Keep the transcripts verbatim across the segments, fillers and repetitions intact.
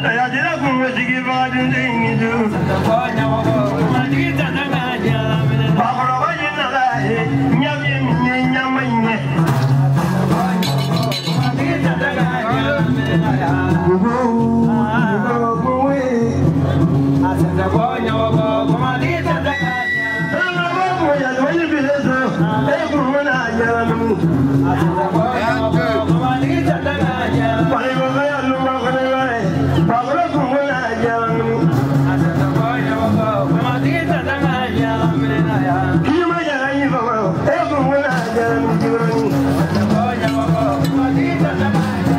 ya jira kun wajigi ba din din ju ko nya wo ma di ta na ga ja ba ko ro ji na la he nya mi ni nya mai ne ma di ta na ga ja go go go we asa da ko nya wo ko ma di ta na ga ja na ba ko ya do ni bi le so e ku na ja mu asa da ko nya wo ko ma di ta na ga ja pa ni ba ya lu ma ko ne ba ba ko ku na ja mu asa da ko nya wo ko ma di ta na ga ja me na ya ki ma ya ni ba ko e ku na ja mu ji ro ni asa da ko nya wo ko ma di ta na ga ja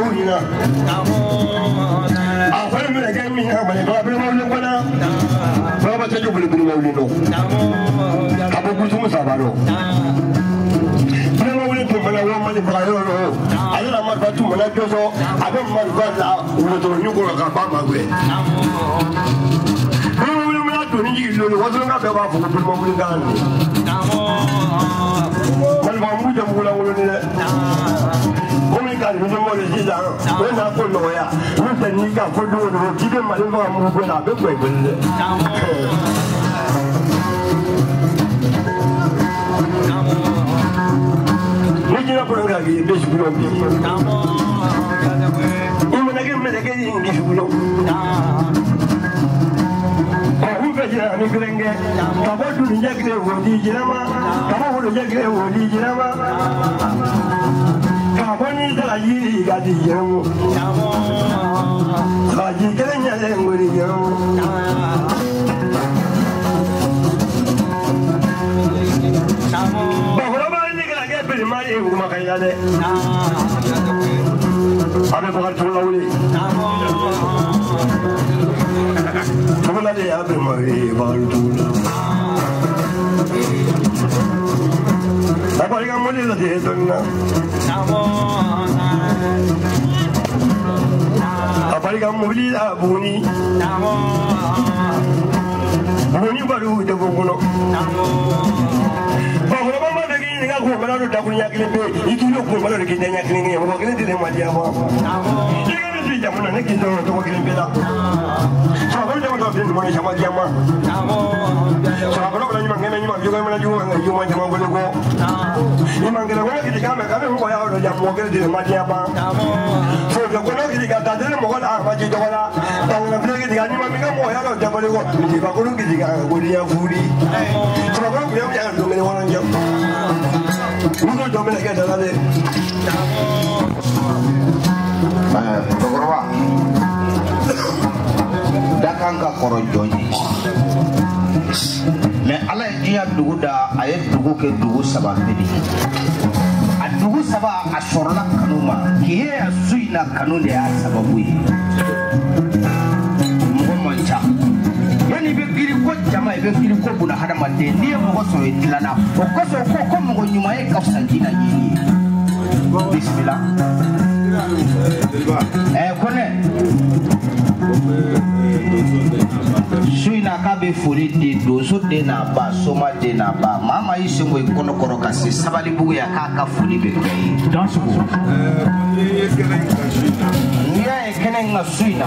wina a fara mina ga min ha bane ba bala wala kwana ba ba ta jubul bin wala no ka ba ku mu sabaro bala wala to bala wa mali ba yo no ala ma ba tu mala to so abe ma ba la wo to ni ko ka ba ma gwe bala wala to ni ji lo wa to na ba ba fu ko mo wala ga ni man ba mu jam wala wala ni komi ka ni mo le ji da o na ko no ya mu ta ni ka ko do do ji be ma le ba mu ko na be ko be le ni ji na ko ga gi be su lo bi i mo na ge me de ge ni gi su lo ko be ji ni grenge ka bo du ni jagre wo di ji na ma ka bo wo jagre wo di ji na ma Kaboni da yiri ga di yemu Saji kelenya le ngori yemu Bahura ba ni ga ga pe mari u ma kaya de Abe ko to la wuli Tubula de abe mari ba tu Apa yang mau dia dia tu na? Apa yang mau dia buni? Buni baru dia bukuno. Bahawa mama lagi ni aku malu dah punya klipe. Itu lo pun malu lagi dia klipe ni. Bahawa klipe dia mati apa? Dia kan mesti jamu nak kita tu klipe lah. Sebab dia macam ni mana sama dia mah. Sebab kalau ni macam ni macam juga mana juga juga macam mana boleh go. Ni macam kalau kita kami kami bukan yang orang jamu kita dia mati apa? So kalau kita kata dia mungkin ah macam tu lah. Tahu nak kita kita ni macam kita mau yang orang jamu boleh go. Jadi kalau kita boleh yang furi. Sebab kalau dia macam tu ni orang jam. Mungkin tu mereka kita dah ada. Eh, Togorwa. Dakang ka koro jonyi. Mais ala dia dugu da aye dugu ke dugu saba bedi. A dugu saba a sorla kanuma kiye a suina kanu de a sababu yi. Mo mancha. Yani be giri ko jama be giri ko buna hadama de ni mo so itlana. O ko so ko ko mo nyuma e ka sanjina yi. Bismillah. Eh kone. Suina ka be fori de doso de na ba soma de na ba mama ise mo ikono koro kasi sabali bugu ya ka ka fori be kai dansu eh ya e kenen na suina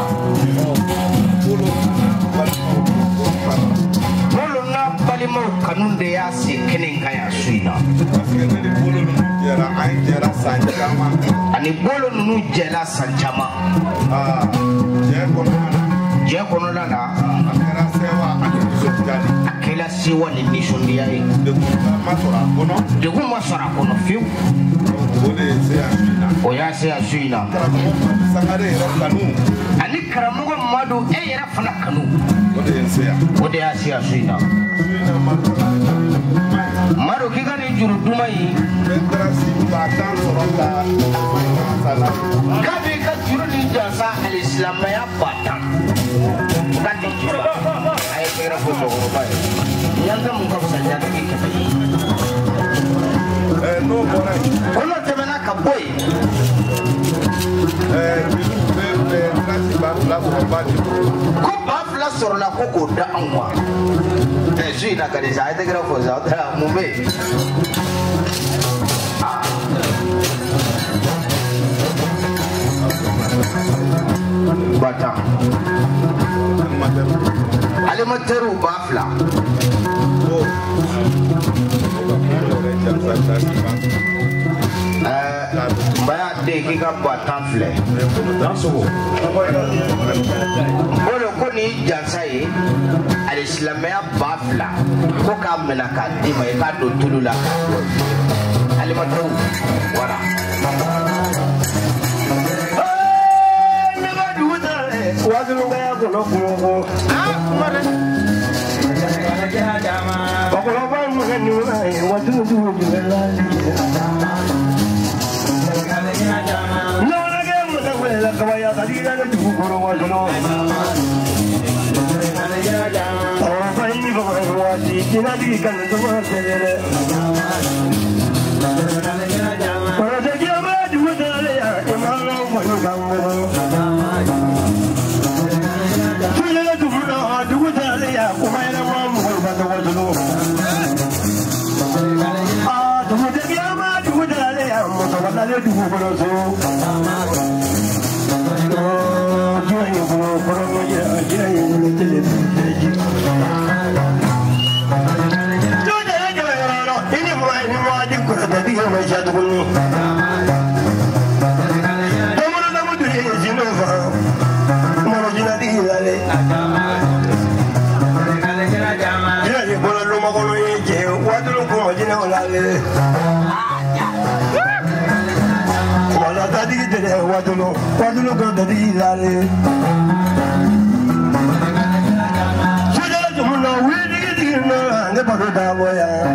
bolo na bali mo kanun de ya se kenen ka ya suina ani bolo nu jela sanjama ah je kono je kono la na akela sewa akela sewa ni nisondia e de kuma sora kono de kuma sora kono fiu ode se asina o ya se asina sangare ra kanu ani karamugo madu e yera fana kanu ode se ya ode ya se asina maro kigani juru dumai kabe ka juru ni jasa al-islam ya batang kadi juru ay kira ko ko ba yang kamu kau saja lagi ke eh no bora ono temena ka boy eh be be kasi ba la ko ba ko ba la soro la ko ko da anwa eh jina ka ni sa ay kira ko za ta mu be batang alimateru bafla eh baya de kika batang fle danso bolo ko ni jansai alislamia bafla ko ka menaka di mai ka do tulula alimateru wala Wazunga yako no kungo ah mare bakolo ba mugani wai wazunga duwe la no la ga mugani kawaya kadira na dukuro wajulo oh baini bawa wati kina di kan dua sere oh jaga ma dua dale ya imalo wanu gawo tula dukuro dua dale ya kumaina wa mu ba da wajulo ah dua jaga ma dua dale ya mu to wala le dukuro so Wadulo, wadulo ko dadi lale. Sudah cuma widi di na ne baru dah boya.